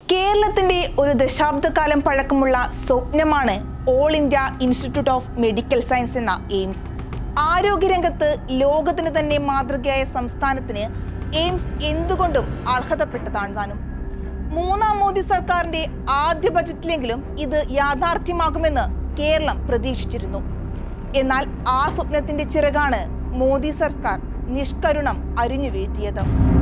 കേരളത്തിന്റെ ഒരു ദശാബ്ദകാലം പഴക്കമുള്ള സ്വപ്നമാണ് All India Institute of Medical Science എന്ന എയിംസ്. ആരോഗ്യരംഗത്ത് ലോകത്തിന് തന്നെ മാതൃകയായ സംസ്ഥാനത്തിന് എയിംസ് എന്തുകൊണ്ടും അർഹതപ്പെട്ടതാണ് താനും. മൂന്നാം മോദി സർക്കാരിന്റെ ആദ്യ ബജറ്റിലെങ്കിലും ഇത് യാഥാർത്ഥ്യമാകുമെന്ന് കേരളം പ്രതീക്ഷിച്ചിരുന്നു. എന്നാൽ ആ സ്വപ്നത്തിന്റെ ചിറകാണ് മോദി സർക്കാർ നിഷ്കരുണം അരിഞ്ഞു വീഴ്ത്തിയത്.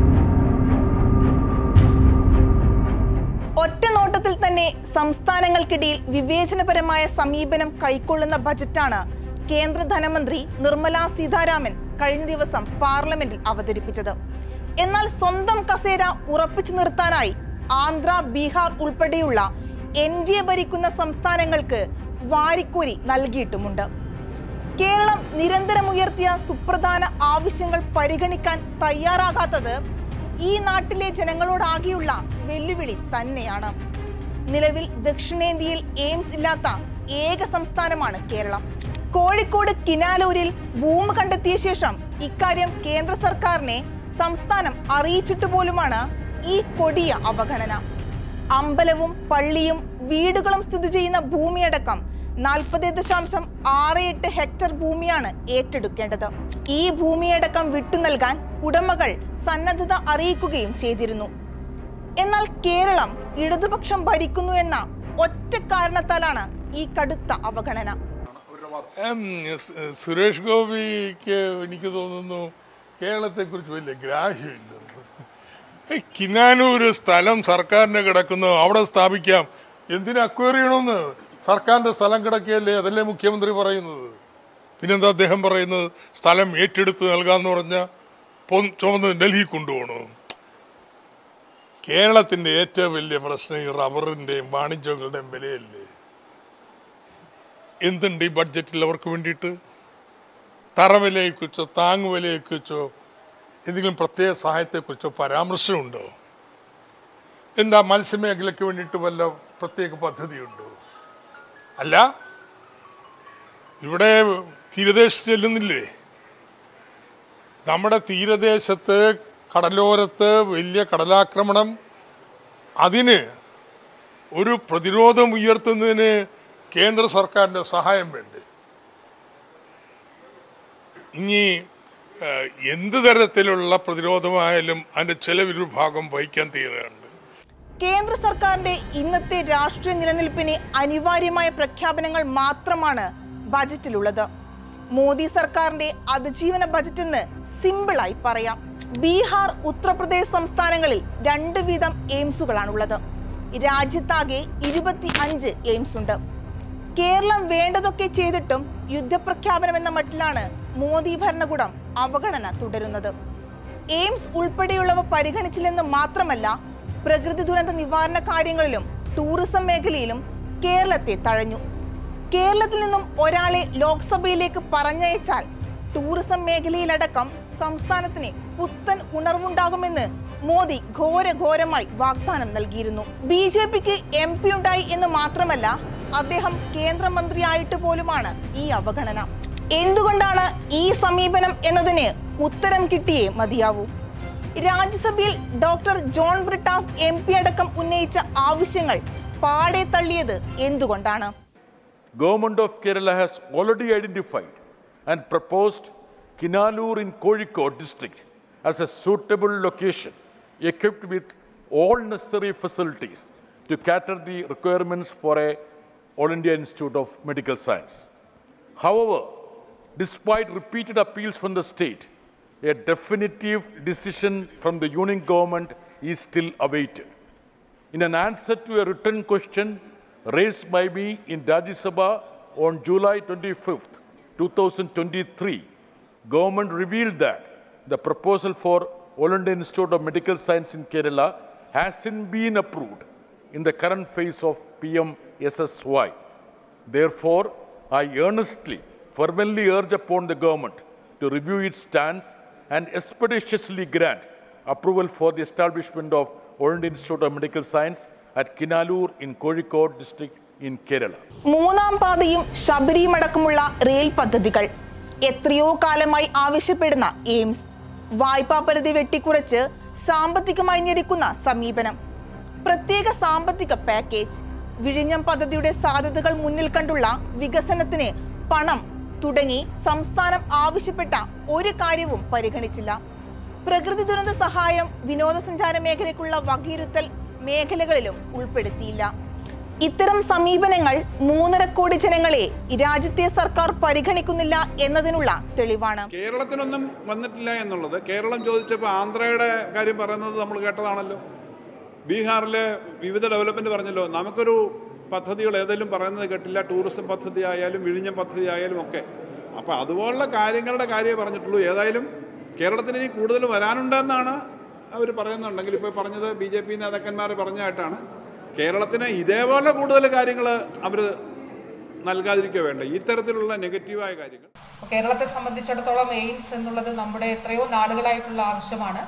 ഒറ്റ നോട്ടത്തിൽ തന്നെ സംസ്ഥാനങ്ങൾക്കിടയിൽ വിവേചനപരമായ സമീപനം കൈക്കൊള്ളുന്ന ബജറ്റാണ് കേന്ദ്ര ധനമന്ത്രി നിർമ്മല സീതാരാമൻ കഴിഞ്ഞ ദിവസം പാർലമെന്റിൽ അവതരിപ്പിച്ചത്. എന്നാൽ സ്വന്തം കസേര ഉറപ്പിച്ചു നിർത്താനായി ആന്ധ്ര, ബീഹാർ ഉൾപ്പെടെയുള്ള NDA ഭരിക്കുന്ന സംസ്ഥാനങ്ങൾക്ക് വാരിക്കോരി നൽകിയിട്ടുമുണ്ട്. കേരളം നിരന്തരം ഉയർത്തിയ സുപ്രധാന ആവശ്യങ്ങൾ പരിഗണിക്കാൻ തയ്യാറാകാത്തത് ഈ നാട്ടിലെ ജനങ്ങളോടാകെയുള്ള വെല്ലുവിളി തന്നെയാണ്. നിലവിൽ ദക്ഷിണേന്ത്യയിൽ എയിംസ് ഇല്ലാത്ത ഏക സംസ്ഥാനമാണ് കേരളം. കോഴിക്കോട് കിനാലൂരിൽ ഭൂമി കണ്ടെത്തിയ ശേഷം ഇക്കാര്യം കേന്ദ്ര സർക്കാരിനെ സംസ്ഥാനം അറിയിച്ചിട്ട് പോലുമാണ് ഈ കൊടിയ അവഗണന. അമ്പലവും പള്ളിയും വീടുകളും സ്ഥിതി ചെയ്യുന്ന ഭൂമിയടക്കം 40.68 ഹെക്ടർ ഭൂമിയാണ് ഏറ്റെടുക്കേണ്ടത്. ഈ ഭൂമിയടക്കം വിട്ടു നൽകാൻ ഉടമകൾ സന്നദ്ധത അറിയിക്കുകയും ചെയ്തിരുന്നു. എന്നാൽ കേരളം ഇടതുപക്ഷം ഭരിക്കുന്നു എന്ന ഒറ്റ കാരണത്താലാണ് ഈ കടുത്ത അവഗണന. സുരേഷ് ഗോപിക്ക് എനിക്ക് തോന്നുന്നു കേരളത്തെ കുറിച്ച് വലിയ ഗ്രാഹ്യമില്ല. കിനാനൂര് സ്ഥലം സർക്കാരിന് കിടക്കുന്നു, അവിടെ സ്ഥാപിക്കാം. എന്തിനു അക്വയർ ചെയ്യണമെന്ന്? സർക്കാരിന്റെ സ്ഥലം കിടക്കുകയല്ലേ, അതല്ലേ മുഖ്യമന്ത്രി പറയുന്നത്. പിന്നെന്താ അദ്ദേഹം പറയുന്നത്? സ്ഥലം ഏറ്റെടുത്ത് നൽകാന്ന് പറഞ്ഞാൽ ചുമന്ന് ഡൽഹി കൊണ്ടുപോകണോ? കേരളത്തിന്റെ ഏറ്റവും വലിയ പ്രശ്നം ഈ റബ്ബറിന്റെയും വാണിജ്യങ്ങളുടെയും വിലയല്ലേ. എന്തുണ്ട് ഈ ബഡ്ജറ്റിൽ അവർക്ക് വേണ്ടിയിട്ട്? തറവിലയെക്കുറിച്ചോ താങ്ങുവിലയെക്കുറിച്ചോ എന്തെങ്കിലും പ്രത്യേക സഹായത്തെക്കുറിച്ചോ പരാമർശമുണ്ടോ? എന്താ മത്സ്യമേഖലയ്ക്ക് വേണ്ടിയിട്ട് വല്ല പ്രത്യേക പദ്ധതിയുണ്ടോ? അല്ല, ഇവിടെ തീരദേശത്ത് ചെല്ലുന്നില്ലേ? നമ്മുടെ തീരദേശത്ത് കടലോരത്ത് വലിയ കടലാക്രമണം, അതിന് ഒരു പ്രതിരോധം ഉയർത്തുന്നതിന് കേന്ദ്ര സർക്കാരിന്റെ സഹായം വേണ്ടേ? ഇനി എന്ത് തരത്തിലുള്ള പ്രതിരോധമായാലും അതിന്റെ ചെലവൊരു ഭാഗം വഹിക്കാൻ തീരുകയാണ്. കേന്ദ്ര സർക്കാരിന്റെ ഇന്നത്തെ രാഷ്ട്രീയ നിലനിൽപ്പിന് അനിവാര്യമായ പ്രഖ്യാപനങ്ങൾ മാത്രമാണ് ബജറ്റിലുള്ളത്. മോദി സർക്കാരിന്റെ അതിജീവന ബജറ്റ് എന്ന് സിമ്പിളായി പറയാം. ബീഹാർ, ഉത്തർപ്രദേശ് സംസ്ഥാനങ്ങളിൽ 2 വീതം എയിംസുകളാണുള്ളത്. രാജ്യത്താകെ 25 എയിംസ് ഉണ്ട്. കേരളം വേണ്ടതൊക്കെ ചെയ്തിട്ടും യുദ്ധപ്രഖ്യാപനം എന്ന മട്ടിലാണ് മോദി ഭരണകൂടം അവഗണന തുടരുന്നത്. എയിംസ് ഉൾപ്പെടെയുള്ളവ പരിഗണിച്ചില്ലെന്ന് മാത്രമല്ല, പ്രകൃതി ദുരന്ത നിവാരണ കാര്യങ്ങളിലും ടൂറിസം മേഖലയിലും കേരളത്തെ തഴഞ്ഞു. കേരളത്തിൽ നിന്നും ഒരാളെ ലോക്സഭയിലേക്ക് പറഞ്ഞയച്ചാൽ ടൂറിസം മേഖലയിലടക്കം സംസ്ഥാനത്തിന് പുത്തൻ ഉണർവുണ്ടാകുമെന്ന് മോദി ഘോരമായി വാഗ്ദാനം നൽകിയിരുന്നു. BJPക്ക് MP ഉണ്ടായി എന്ന് മാത്രമല്ല, അദ്ദേഹം കേന്ദ്രമന്ത്രിയായിട്ട് പോലുമാണ് ഈ അവഗണന. എന്തുകൊണ്ടാണ് ഈ സമീപനം എന്നതിന് ഉത്തരം കിട്ടിയേ മതിയാവൂ. രാജ്യസഭയിൽ ഡോക്ടർ ജോൺ ബ്രിട്ടാസ് MP അടക്കം ഉന്നയിച്ച ആവശ്യങ്ങൾ പാടെ തള്ളിയത് എന്തുകൊണ്ടാണ്? Government of Kerala has already identified and proposed Kinalur in Kozhikode district as a suitable location equipped with all necessary facilities to cater the requirements for a All India Institute of Medical Science. However, despite repeated appeals from the state, a definitive decision from the union government is still awaited. In an answer to a written question raised by me in Rajya Sabha on July 25th, 2023, government revealed that the proposal for All India Institute of Medical Science in Kerala hasn't been approved in the current phase of PM-SSY. Therefore, I earnestly, fervently urge upon the government to review its stance and expeditiously grant approval for the establishment of All India Institute of Medical Science at Kinalur in Kozhikode district in Kerala. മൂന്നാം പാതയും ശബരിയും അടക്കമുള്ള rail പദ്ധതികൾ, എത്രയോ കാലമായി ആവശ്യപ്പെടുന്ന AIIMS, വായ്പാ പരിധി വെട്ടിക്കുറച്ച് സാമ്പത്തികമായി ഞെരുക്കുന്ന സമീപനം, പ്രത്യേക സാമ്പത്തിക പാക്കേജ്, വിഴിഞ്ഞം പദ്ധതിയുടെ സാധ്യതകൾ മുന്നിൽ കണ്ടുള്ള വികസനത്തിന് പണം തുടങ്ങി സംസ്ഥാനം ആവശ്യപ്പെട്ട ഒരു കാര്യവും പരിഗണിച്ചില്ല. പ്രകൃതി ദുരന്ത സഹായം, വിനോദസഞ്ചാര മേഖലയ്ക്കുള്ള വകയിരുത്തൽ മേഖലകളിലും ഉൾപ്പെടുത്തിയില്ല. ഇത്തരം സമീപനങ്ങൾ 3.5 കോടി ജനങ്ങളെ രാജ്യത്തെ സർക്കാർ പരിഗണിക്കുന്നില്ല എന്നതിനുള്ള തെളിവാണ്. കേരളത്തിനൊന്നും വന്നിട്ടില്ല എന്നുള്ളത് കേരളം ചോദിച്ചപ്പോൾ ആന്ധ്രയുടെ കാര്യം പറയുന്നത് നമ്മൾ കേട്ടതാണല്ലോ. ബീഹാറിലെ വിവിധ ഡെവലപ്മെന്റ് പറഞ്ഞല്ലോ. നമുക്കൊരു പദ്ധതികൾ ഏതെങ്കിലും പറയുന്നത് കേട്ടില്ല. ടൂറിസം പദ്ധതി ആയാലും വിഴിഞ്ഞം പദ്ധതി ആയാലും ഒക്കെ. അപ്പോൾ അതുപോലുള്ള കാര്യങ്ങളുടെ കാര്യമേ പറഞ്ഞിട്ടുള്ളൂ. ഏതായാലും കേരളത്തിന് ഇനി കൂടുതൽ വരാനുണ്ടെന്നാണ് അവർ പറയുന്നുണ്ടെങ്കിൽ, ഇപ്പോൾ പറഞ്ഞത് BJP നേതാക്കന്മാർ പറഞ്ഞതായിട്ടാണ്. കേരളത്തിന് ഇതേപോലെ കൂടുതൽ കാര്യങ്ങൾ അവർ നൽകാതിരിക്കുക വേണ്ട, ഇത്തരത്തിലുള്ള നെഗറ്റീവായ കാര്യങ്ങൾ. കേരളത്തെ സംബന്ധിച്ചിടത്തോളം എയിംസ് എന്നുള്ളത് നമ്മുടെ എത്രയോ നാളുകളായിട്ടുള്ള ആവശ്യമാണ്.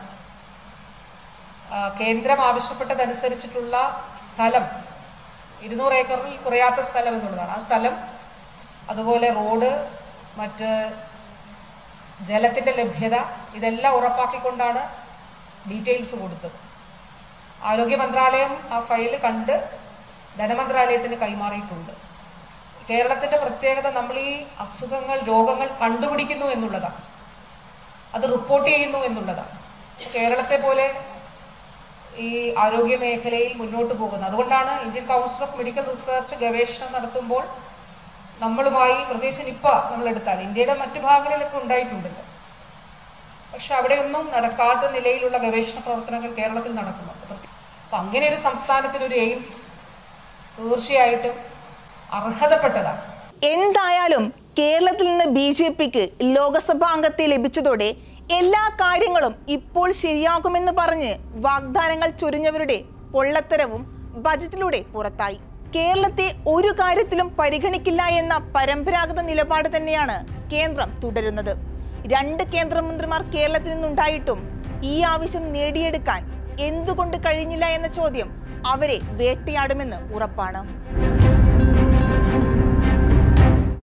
കേന്ദ്രം ആവശ്യപ്പെട്ടതനുസരിച്ചിട്ടുള്ള സ്ഥലം 200 ഏക്കറിൽ കുറയാത്ത സ്ഥലം എന്നുള്ളതാണ്. ആ സ്ഥലം, അതുപോലെ റോഡ്, മറ്റ് ജലത്തിന്റെ ലഭ്യത, ഇതെല്ലാം ഉറപ്പാക്കിക്കൊണ്ടാണ് ഡീറ്റെയിൽസ് കൊടുത്തത്. ആരോഗ്യ മന്ത്രാലയം ആ ഫയൽ കണ്ട് ധനമന്ത്രാലയത്തിന് കൈമാറിയിട്ടുണ്ട്. കേരളത്തിന്റെ പ്രത്യേകത നമ്മൾ ഈ അസുഖങ്ങൾ, രോഗങ്ങൾ കണ്ടുപിടിക്കുന്നു എന്നുള്ളതാണ്, അത് റിപ്പോർട്ട് ചെയ്യുന്നു എന്നുള്ളതാണ്. കേരളത്തെ പോലെ ഈ ആരോഗ്യ മേഖലയിൽ മുന്നോട്ട് പോകുന്നത്. അതുകൊണ്ടാണ് Indian Council of Medical Research ഗവേഷണം നടത്തുമ്പോൾ നമ്മളുമായി, പ്രത്യേകിച്ച് നിപ്പ നമ്മളെടുത്താൽ ഇന്ത്യയുടെ മറ്റു ഭാഗങ്ങളിലൊക്കെ ഉണ്ടായിട്ടുണ്ടല്ലോ, പക്ഷെ അവിടെയൊന്നും നടക്കാത്ത നിലയിലുള്ള ഗവേഷണ പ്രവർത്തനങ്ങൾ കേരളത്തിൽ നടക്കുന്നുണ്ട്. അപ്പൊ അങ്ങനെ ഒരു സംസ്ഥാനത്തിന് ഒരു എയിംസ് തീർച്ചയായിട്ടും അർഹതപ്പെട്ടതാണ്. എന്തായാലും കേരളത്തിൽ നിന്ന് BJPക്ക് ലോക്സഭാ അംഗത്തെ ലഭിച്ചതോടെ എല്ലാ കാര്യങ്ങളും ഇപ്പോൾ ശരിയാകുമെന്ന് പറഞ്ഞ് വാഗ്ദാനങ്ങൾ ചൊരിഞ്ഞവരുടെ പൊള്ളത്തരവും ബജറ്റിലൂടെ പുറത്തായി. കേരളത്തെ ഒരു കാര്യത്തിലും പരിഗണിക്കില്ല എന്ന പരമ്പരാഗത നിലപാട് തന്നെയാണ് കേന്ദ്രം തുടരുന്നത്. 2 കേന്ദ്രമന്ത്രിമാർ കേരളത്തിൽ നിന്നുണ്ടായിട്ടും ഈ ആവശ്യം നേടിയെടുക്കാൻ എന്തുകൊണ്ട് കഴിഞ്ഞില്ല എന്ന ചോദ്യം അവരെ വേട്ടയാടുമെന്ന് ഉറപ്പാണ്.